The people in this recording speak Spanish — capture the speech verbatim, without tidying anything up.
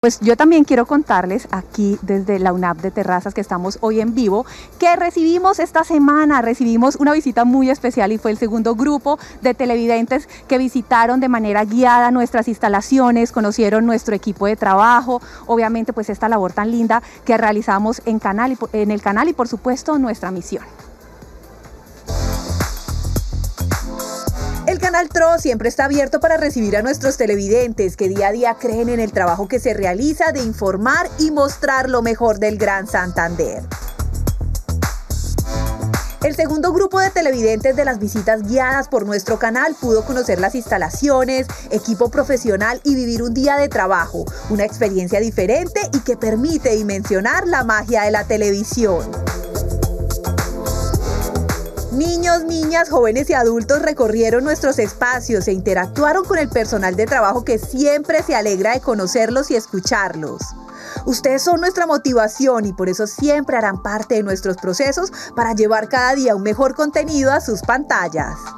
Pues yo también quiero contarles aquí desde la UNAP de Terrazas, que estamos hoy en vivo, que recibimos esta semana, recibimos una visita muy especial y fue el segundo grupo de televidentes que visitaron de manera guiada nuestras instalaciones, conocieron nuestro equipo de trabajo, obviamente pues esta labor tan linda que realizamos en, canal y, en el canal y por supuesto nuestra misión. El Canal T R O siempre está abierto para recibir a nuestros televidentes que día a día creen en el trabajo que se realiza de informar y mostrar lo mejor del Gran Santander. El segundo grupo de televidentes de las visitas guiadas por nuestro canal pudo conocer las instalaciones, equipo profesional y vivir un día de trabajo, una experiencia diferente y que permite dimensionar la magia de la televisión. Niños, niñas, jóvenes y adultos recorrieron nuestros espacios e interactuaron con el personal de trabajo que siempre se alegra de conocerlos y escucharlos. Ustedes son nuestra motivación y por eso siempre harán parte de nuestros procesos para llevar cada día un mejor contenido a sus pantallas.